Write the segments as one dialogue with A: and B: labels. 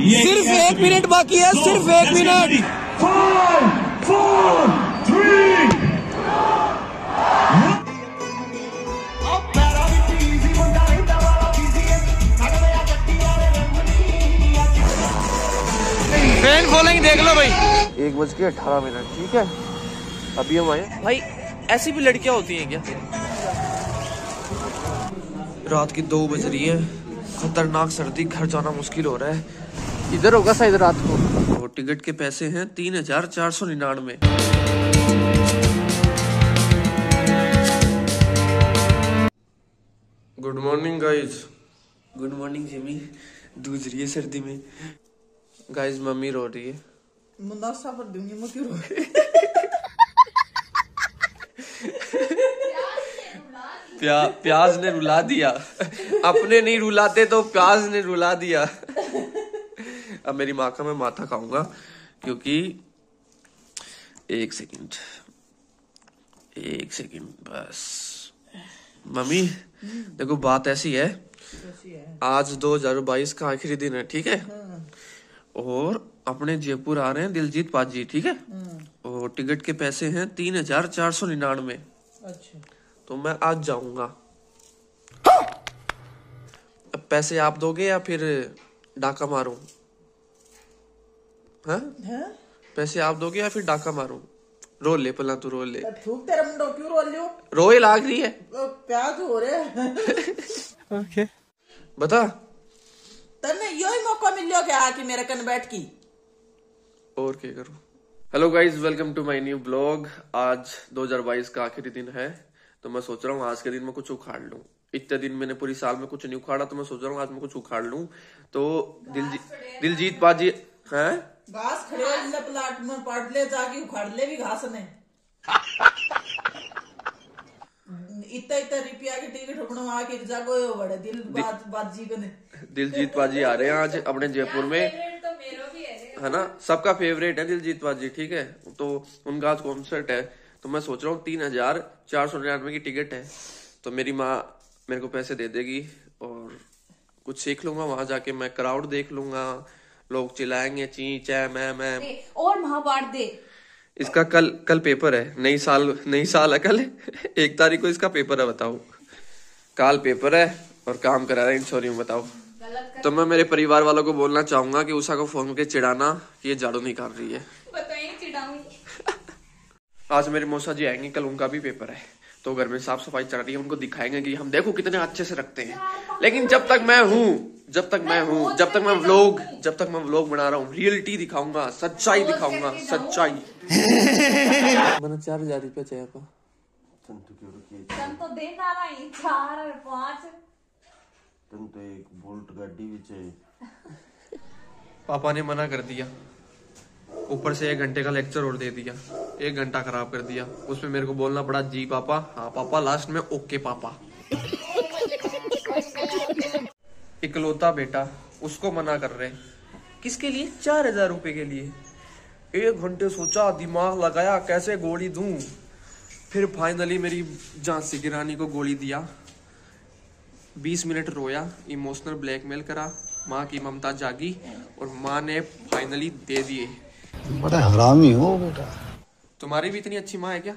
A: सिर्फ 1 मिनट बाकी है, सिर्फ 1 मिनट।
B: 5, 4, 3
A: फैन फॉलोइंग देख लो भाई।
C: 1:18, ठीक है। अभी हम आए।
A: भाई ऐसी भी लड़कियां होती हैं क्या? रात की 2 बज रही है, खतरनाक सर्दी, घर जाना मुश्किल हो रहा है।
C: इधर होगा शायद रात को।
A: तो टिकट के पैसे हैं 3499। Good morning guys. Good morning Jimmy. दूज रही है सर्दी में गाइज। मम्मी रो रही है।
D: मुनासा पर दूंगी मैं क्यों रो रही?
A: प्याज ने रुला दिया। अपने नहीं रुलाते तो प्याज ने रुला दिया। अब मेरी माँ का मैं माथा खाऊंगा क्योंकि एक सेकंड बस। मम्मी देखो बात ऐसी है, आज 2022 का आखिरी दिन है, ठीक है। और अपने जयपुर आ रहे हैं दिलजीत पाजी, ठीक है। और टिकट के पैसे हैं 3499।
D: अच्छा,
A: तो मैं आज जाऊंगा। अब पैसे आप दोगे या फिर डाका मारूं? हाँ? पैसे आप दोगे या फिर डाका मारूं? रो ले पहला, तू रो ले।
D: थूक तेरा मुंडो क्यों रो लियो?
A: रोए लाग रही है।
D: प्याज हो रहे।
A: ओके बता।
D: तन्ने यो ही मौका मिल लियो क्या कि मेरे कन बैठ की।
A: और क्या करूं। Hello guys, welcome to my new blog. आज 2022 का आखिरी दिन है, तो मैं सोच रहा हूँ आज के दिन में कुछ उखाड़ लूं। इतने दिन मैंने पूरी साल में कुछ नहीं उखाड़ा, तो मैं सोच रहा हूँ आज मैं कुछ उखाड़ लूं। तो दिलजीत पाजी हैं
D: घास खड़े ले प्लाट में पड़ ले, जाके उखाड़ ले भी घास ने। इतना रुपया की टिकट बनवा के जागो बड़े बाजी को ने।
A: दिलजीत पाजी आ रहे हैं आज अपने जयपुर में, है ना। सबका फेवरेट है दिलजीत पाजी, ठीक है। तो उनका आज कॉन्सर्ट है, तो मैं सोच रहा हूँ 3499 की टिकट है। तो मेरी माँ मेरे को पैसे दे देगी और कुछ सीख लूंगा वहां जाके। मैं क्राउड देख लूंगा, लोग चिल्लाएंगे ची चे मैं
E: और महाभारत दे।
A: इसका कल पेपर है, नई साल है कल। 1 तारीख को इसका पेपर है, बताओ। कल पेपर है और काम करा रहे हैं, सॉरी बताओ। तो मैं मेरे परिवार वालों को बोलना चाहूंगा कि उषा को फोन करके चिढ़ाना कि ये झाड़ू नहीं कर रही है।
E: बताइए चिढ़ाऊंगी।
A: आज मेरे मौसा जी आएंगे, कल उनका भी पेपर है, तो घर में साफ सफाई चल रही है। उनको दिखाएंगे कि हम देखो कितने अच्छे से रखते हैं। लेकिन जब तक मैं व्लॉग बना रहा हूँ, रियलिटी दिखाऊंगा, सच्चाई दिखाऊंगा, सच्चाई। मैंने 4000 रुपया चाहिए था।
E: तो देना रही 4 और 5।
C: तुम तो एक बोल्ट गाड़ी भी चाहिए।
A: पापा ने मना कर दिया, ऊपर से 1 घंटे का लेक्चर और दे दिया। 1 घंटा खराब कर दिया। उसमें मेरे को बोलना पड़ा जी पापा, हाँ पापा, लास्ट में ओके पापा। इकलौता बेटा, उसको मना कर रहे। किसके लिए? 4000 रुपए के लिए। 1 घंटे सोचा, दिमाग लगाया कैसे गोली दूं। फिर फाइनली मेरी झांसी की रानी को गोली दिया। 20 मिनट रोया, इमोशनल ब्लैकमेल करा। माँ की ममता जागी और माँ ने फाइनली दे दिए।
F: बड़ा हरामी हो बेटा।
A: तुम्हारी भी इतनी अच्छी माँ है क्या?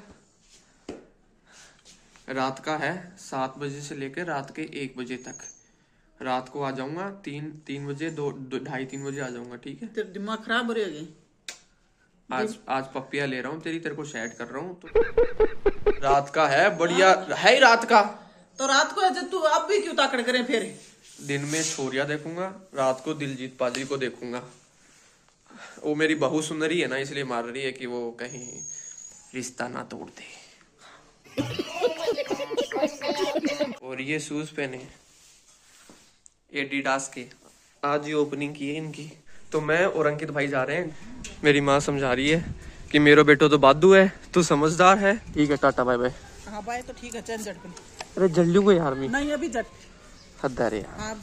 A: रात का है 7 बजे से लेकर रात के 1 बजे तक। रात को आ जाऊंगा 3 बजे, 2:30-3 बजे आ जाऊंगा, ठीक है।
D: तेरा दिमाग खराब हो रही है।
A: आज पप्पिया ले रहा हूँ तेरे को सेट कर रहा हूँ। तो रात का है, बढ़िया है ही रात का।
D: तो रात को जब तू अब भी क्यों ताकड़ करे? फिर
A: दिन में छोरिया देखूंगा, रात को दिलजीत पाजी को देखूंगा। वो मेरी बहू सुंदरी है ना, इसलिए मार रही है कि वो कहीं रिश्ता ना तोड़ दे। और ये शूज पहने एडिडास के, आज ही ओपनिंग की है इनकी। तो मैं और अंकित भाई जा रहे हैं। मेरी माँ समझा रही है कि मेरा बेटो तो बादू है, तू समझदार है। ठीक है, टाटा बाय बाय।
D: हाँ बाय, तो ठीक है, चल झट।
A: अरे जल्दी को यार,
D: नहीं अभी झट।
A: हद है यार।
D: हाँ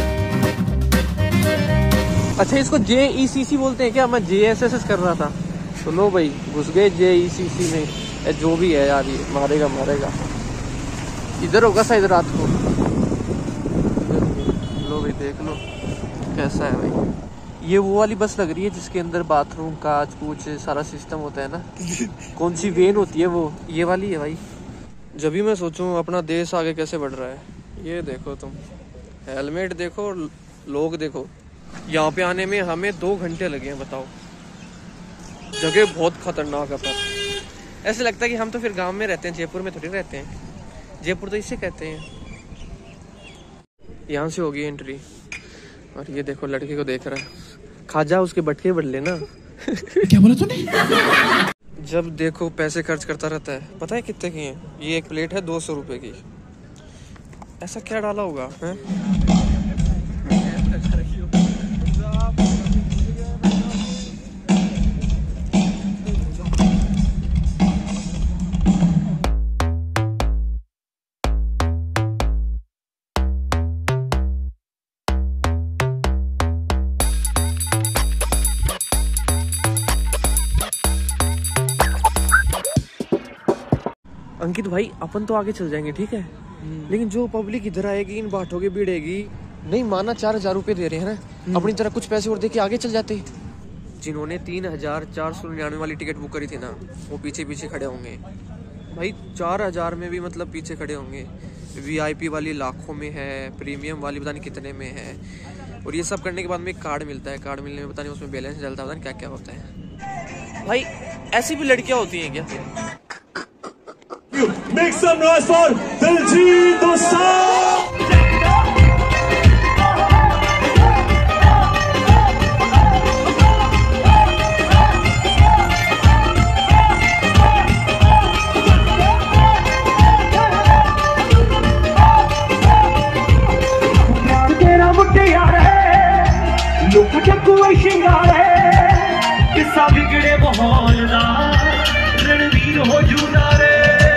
A: अच्छा, इसको JECC बोलते हैं क्या? मैं JSS कर रहा था। तो लो भाई घुस गए JECC में। जो भी है यार, ये मारेगा मारेगा। इधर होगा शायद रात को। लो भाई देख लो कैसा है भाई। ये वो वाली बस लग रही है जिसके अंदर बाथरूम कांच कूच सारा सिस्टम होता है ना। कौन सी वेन होती है वो, ये वाली है भाई। जब भी मैं सोचूं अपना देश आगे कैसे बढ़ रहा है, ये देखो तुम, हेलमेट देखो, लोग देखो। यहाँ पे आने में हमें 2 घंटे लगे हैं, बताओ। जगह बहुत खतरनाक है, पर ऐसे लगता है कि हम तो फिर गांव में रहते हैं, जयपुर में थोड़ी रहते हैं। जयपुर तो इसे कहते हैं। यहाँ से होगी एंट्री, और ये देखो लड़के को देख रहा है। खाजा उसके बटके बढ़ लेना।
B: क्या बोला तूने?
A: जब देखो पैसे खर्च करता रहता है। पता है कितने की है ये? एक प्लेट है 200 रुपए की। ऐसा क्या डाला होगा है? अंकित भाई अपन तो आगे चल जाएंगे, ठीक है, लेकिन जो पब्लिक इधर आएगी, इन बाटों की भिड़ेगी। नहीं माना 4000 रुपए दे रहे हैं ना, अपनी तरह कुछ पैसे और दे के आगे चल जाते। जिन्होंने 3499 वाली टिकट बुक करी थी ना, वो पीछे पीछे खड़े होंगे भाई। 4000 में भी मतलब पीछे खड़े होंगे। VIP वाली लाखों में है, प्रीमियम वाली पता नहीं कितने में है। और ये सब करने के बाद में एक कार्ड मिलता है। कार्ड मिलने में पता नहीं उसमें बैलेंस डलता है, पता नहीं क्या क्या होता है। भाई ऐसी भी लड़कियां होती हैं क्या?
B: Make some noise for Diljit Dosanjh!
G: तेरा मुटियार है, लुक चकुए शिंगार है, किस्सा बिगड़े माहौल दा रणवीर हो जूदा रे।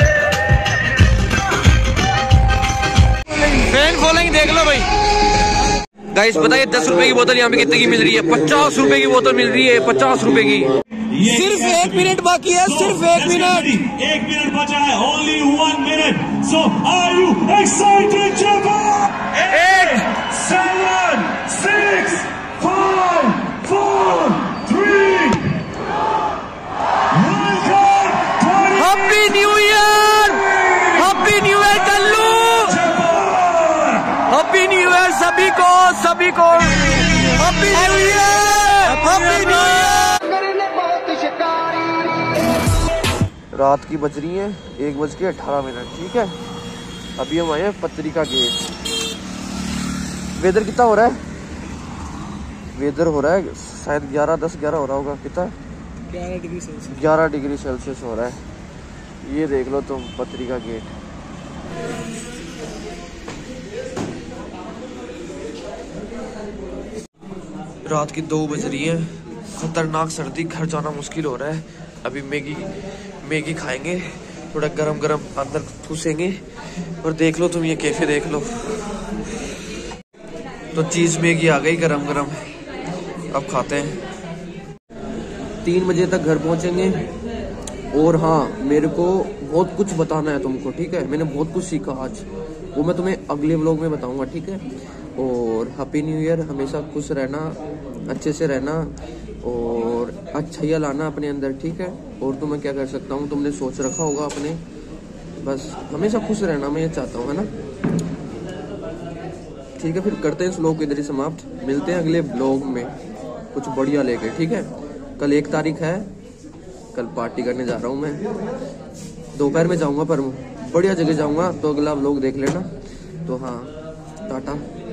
A: फैन फॉलोइंग देख लो भाई। गाइस बताइए 10 रुपए की बोतल यहाँ पे कितने की मिल रही है? 50 रुपए की बोतल मिल रही है, 50 रुपए की। सिर्फ 1 मिनट बाकी है, सिर्फ 1 मिनट।
B: 1 मिनट बचा है, only 1 minute. So are you excited, Japan? 8, 7, 6, 5, 4, 3.
A: Happy new year, happy new year Tallu, happy new year सभी को, सभी को happy new year, happy new year. रात की बज रही है 1:18, ठीक है। अभी हम आए हैं पत्रिका गेट। वेदर कितना हो रहा है? वेदर हो रहा है शायद 11 हो रहा होगा। कितना? 11 डिग्री सेल्सियस हो रहा है। ये देख लो तुम पत्रिका गेट। रात की 2 बज रही है। खतरनाक सर्दी, घर जाना मुश्किल हो रहा है। अभी मैगी खाएंगे, थोड़ा गरम गरम अंदर ठूसेंगे। और देख लो तुम ये कैफे देख लो, तो चीज मैगी आ गई गरम गरम। अब खाते हैं। 3 बजे तक घर पहुंचेंगे। और हाँ, मेरे को बहुत कुछ बताना है तुमको, ठीक है। मैंने बहुत कुछ सीखा आज, वो मैं तुम्हें अगले व्लॉग में बताऊंगा, ठीक है। और हैप्पी न्यू ईयर। हमेशा खुश रहना, अच्छे से रहना और अच्छाइयाँ लाना अपने अंदर, ठीक है। और तो मैं क्या कर सकता हूँ, तुमने सोच रखा होगा अपने, बस हमेशा खुश रहना, मैं ये चाहता हूँ, है ना। ठीक है, फिर करते हैं इस व्लॉग को इधर ही समाप्त। मिलते हैं अगले व्लॉग में कुछ बढ़िया लेके, ठीक है। कल 1 तारीख है, कल पार्टी करने जा रहा हूँ मैं। दोपहर में जाऊँगा, पर बढ़िया जगह जाऊँगा, तो अगला व्लॉग देख लेना। तो हाँ, टाटा।